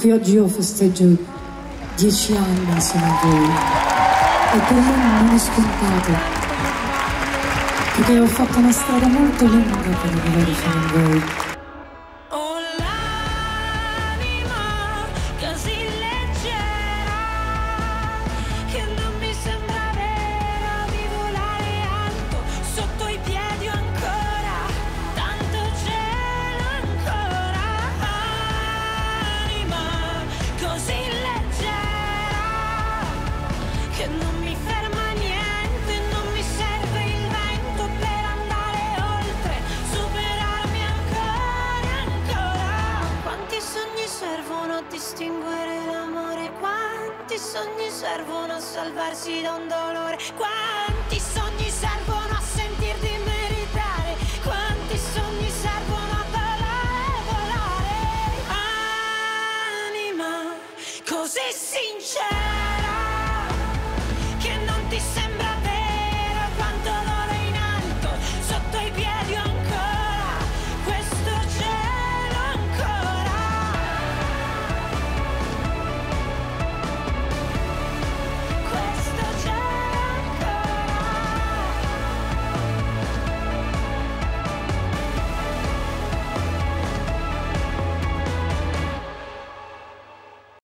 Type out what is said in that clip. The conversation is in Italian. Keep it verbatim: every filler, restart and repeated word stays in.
qui oggi io festeggio dieci anni insieme a voi e per me non è scontato, perché ho fatto una strada molto lunga per arrivare fino a voi. Distinguere l'amore, quanti sogni servono a salvarsi da un dolore, quanti sogni servono a sentir di meritare, quanti sogni servono a volare, volare, anima, così si